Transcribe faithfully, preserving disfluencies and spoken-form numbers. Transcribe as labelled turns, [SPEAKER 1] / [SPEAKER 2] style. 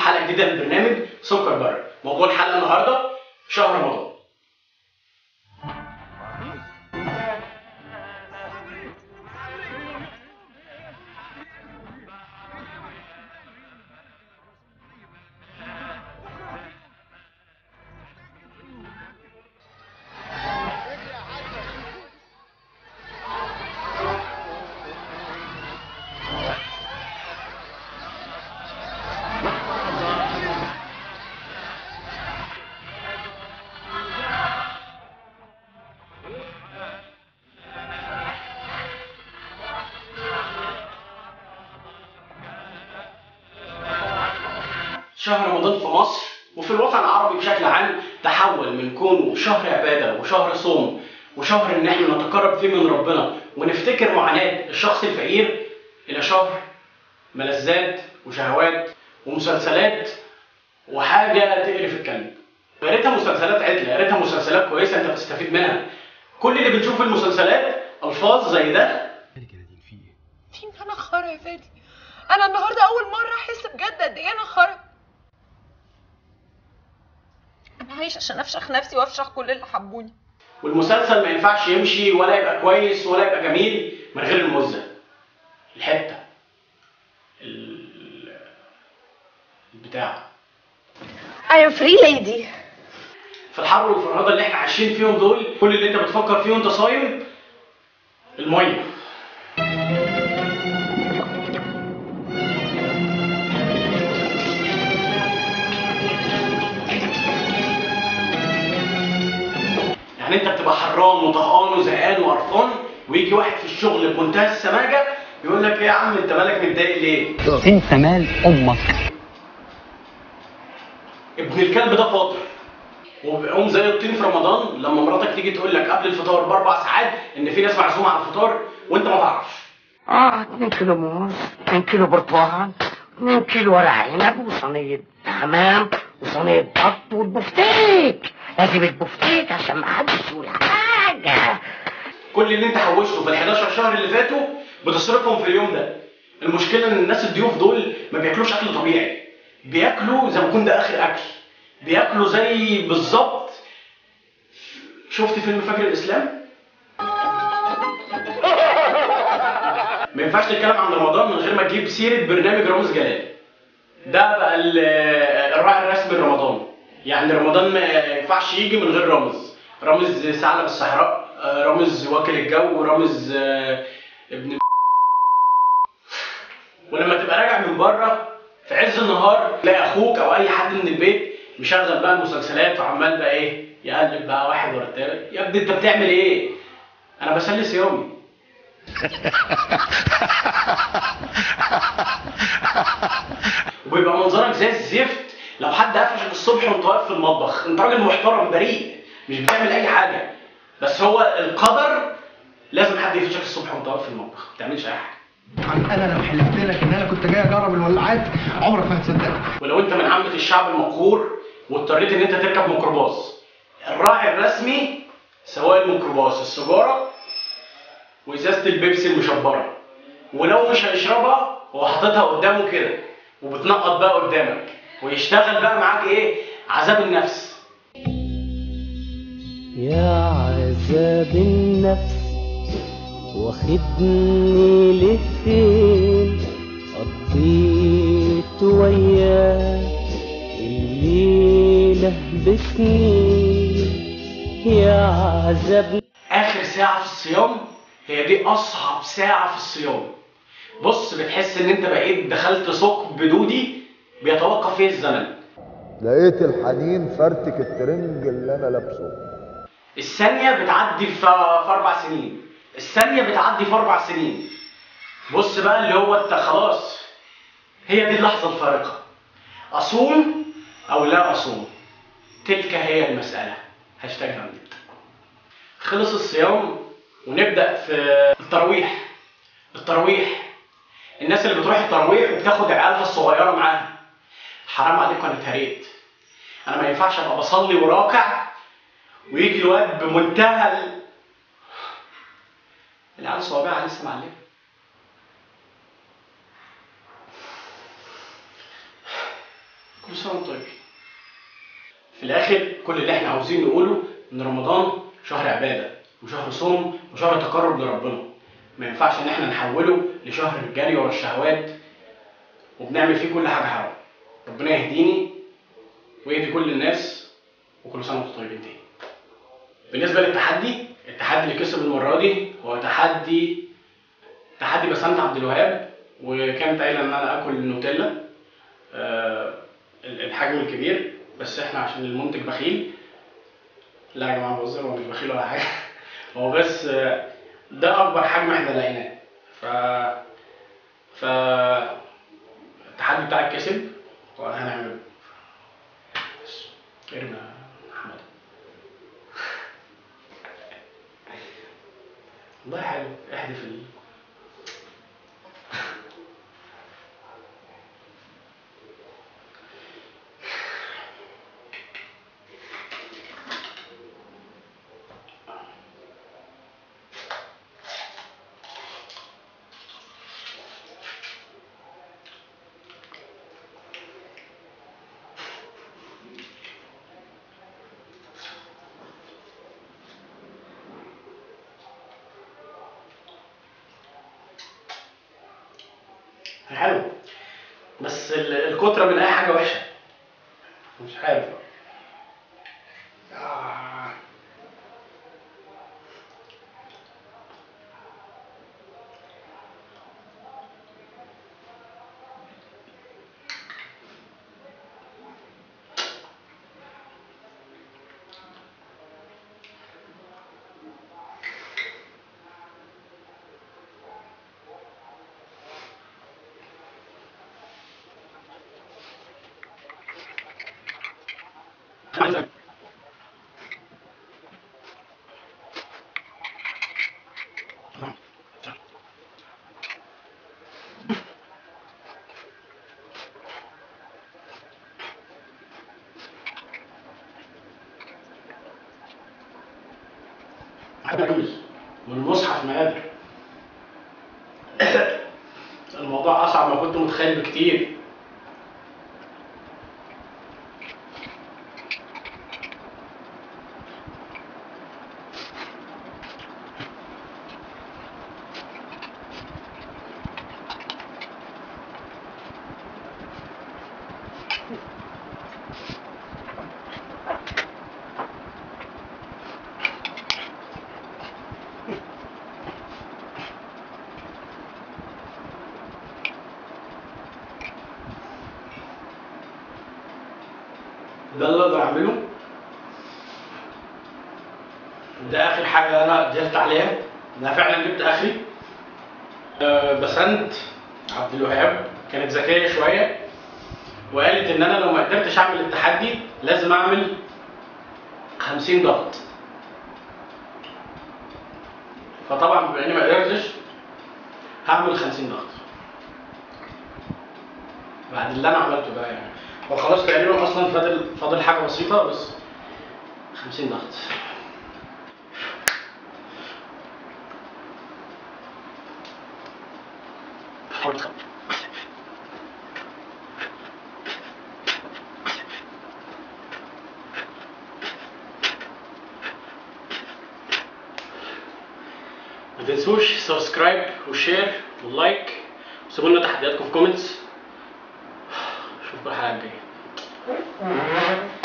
[SPEAKER 1] حلقه جديده من برنامج سكر بره. موضوع الحلقه النهارده شهر رمضان. شهر رمضان في مصر وفي الوطن العربي بشكل عام تحول من كونه شهر عبادة وشهر صوم وشهر ان احنا نتقرب فيه من ربنا ونفتكر معاناة الشخص الفقير الى شهر ملذات وشهوات ومسلسلات وحاجة تقرف الكلب. يا ريتها مسلسلات عدلة، يا ريتها مسلسلات كويسة انت بتستفيد منها. كل اللي بنشوف المسلسلات الفاظ زي ده.
[SPEAKER 2] في انا خرا يا فادي، انا النهارده اول مرة احس بجد قد ايه انا خرا. انا عايش عشان افشخ نفسي وافشخ كل اللي حبوني.
[SPEAKER 1] والمسلسل ما ينفعش يمشي ولا يبقى كويس ولا يبقى جميل من غير المزة، الحتة البتاع.
[SPEAKER 2] I am free lady.
[SPEAKER 1] في الحر والفرهدة اللي احنا عايشين فيهم دول كل اللي انت بتفكر فيه وانت صايم المية. يعني انت بتبقى حران وطهقان وزهقان وقرفان ويجي واحد في الشغل بمنتهى السماجه يقول لك ايه يا عم انت مالك متضايق ليه؟
[SPEAKER 3] انت مال امك.
[SPEAKER 1] ابن الكلب ده فاطر وبيقوم زي الطين في رمضان لما مراتك تيجي تقول لك قبل الفطار باربع ساعات ان في ناس معزومه على الفطار وانت ما تعرفش.
[SPEAKER 4] اه اتنين كيلو موز، اتنين كيلو برتقال، اتنين كيلو ورق عنب وصينيه حمام وصينيه بط والبفتيك. لازم البفتيك عشان ما حدش يقول حاجه.
[SPEAKER 1] كل اللي انت حوشته في ال حداشر شهر اللي فاتوا بتصرفهم في اليوم ده. المشكله ان الناس الضيوف دول ما بياكلوش اكل طبيعي، بياكلوا زي ما يكون ده اخر اكل، بياكلوا زي بالظبط. شفت فيلم فجر الاسلام؟ ما ينفعش تتكلم عن رمضان من غير ما تجيب سيره برنامج رامز جلال. ده بقى الراعي الرسمي لرمضان. يعني رمضان ما ينفعش يجي من غير رامز. رامز ثعلب الصحراء، رامز واكل الجو، رامز ابن. ولما تبقى راجع من بره في عز النهار تلاقي اخوك او اي حد من البيت مشغل بقى المسلسلات وعمال بقى ايه يقلب بقى واحد ورا التاني. يا ابني انت بتعمل ايه؟ انا بسلي صيامي. وبيبقى منظرك زي الزفت لو حد قفشك الصبح وانت واقف في المطبخ. انت راجل محترم بريء مش بتعمل اي حاجه، بس هو القدر لازم حد يقفشك الصبح وانت واقف في المطبخ ما بتعملش اي حاجه.
[SPEAKER 5] انا لو حلفت لك ان انا كنت جاي اجرب الولاعات عمرك ما هتصدقني.
[SPEAKER 1] ولو انت من عامه الشعب المقهور واضطريت ان انت تركب ميكروباص، الراعي الرسمي سواق الميكروباص السيجاره وازازه البيبسي المشبره، ولو مش هيشربها هو حاططها قدامه كده وبتنقط بقى قدامك ويشتغل بقى معاك ايه؟ عذاب النفس.
[SPEAKER 6] يا عذاب النفس واخدني لفين قضيت وياك الليلة بسنين يا عذاب.
[SPEAKER 1] اخر ساعة في الصيام هي دي اصعب ساعة في الصيام. بص بتحس ان انت بقيت دخلت ثقب دودي بيتوقف فيه الزمن.
[SPEAKER 7] لقيت الحنين فرتك الترنج اللي انا لابسه.
[SPEAKER 1] الثانية بتعدي في اربع سنين، الثانية بتعدي في اربع سنين. بص بقى اللي هو انت خلاص هي دي اللحظة الفارقة. اصوم او لا اصوم تلك هي المسألة. هاشتاج هاملت. خلص الصيام ونبدأ في التراويح. التراويح الناس اللي بتروح التراويح وبتاخد عيالها الصغيرة معاها، حرام عليكم انا اتهريت. انا ما ينفعش ابقى بصلي وراكع ويجي الواد بمنتهى ال... العيال صوابعها لسه معلمه. كل سنه وانتم طيبين. في الاخر كل اللي احنا عاوزين نقوله ان رمضان شهر عباده وشهر صوم وشهر تقرب لربنا، ما ينفعش ان احنا نحوله لشهر الجري ورا الشهوات وبنعمل فيه كل حاجه حرام. ربنا يهديني ويهدي كل الناس، وكل سنه وانتم طيبين تاني. بالنسبه للتحدي، التحدي اللي كسب المره دي هو تحدي تحدي بسنت عبد الوهاب، وكانت قايله ان انا اكل النوتيلا أه الحجم الكبير، بس احنا عشان المنتج بخيل. لا يا جماعه بهزر، هو مش بخيل ولا حاجه هو بس ده اكبر حجم احنا لقيناه. ف ف التحدي بتاعك كسب وهنعمله. بس ارمي يا محمد. والله حلو، احذف ال حلو، بس الكترة من أي حاجة وحشة، مش عارف. آه. والمصحف مقابل. الموضوع أصعب ما كنت متخيل بكتير. ده اللي اقدر اعمله، وده اخر حاجه انا قدرت عليها. انا فعلا جبت اخري. أه بسنت عبد الوهاب كانت ذكيه شويه وقالت ان انا لو ما قدرتش اعمل التحدي لازم اعمل خمسين ضغط. فطبعا بما اني ما قدرتش هعمل خمسين ضغط بعد اللي انا عملته ده. يعني هو خلاص تقريبا اصلا فاضل فاضل حاجه بسيطه بس. خمسين ضغط. حاول تخبط. ما تنسوش سبسكرايب وشير ولايك وسيبوا لنا تحدياتكم في كومنتس. اشوفكم الحلقه الجايه.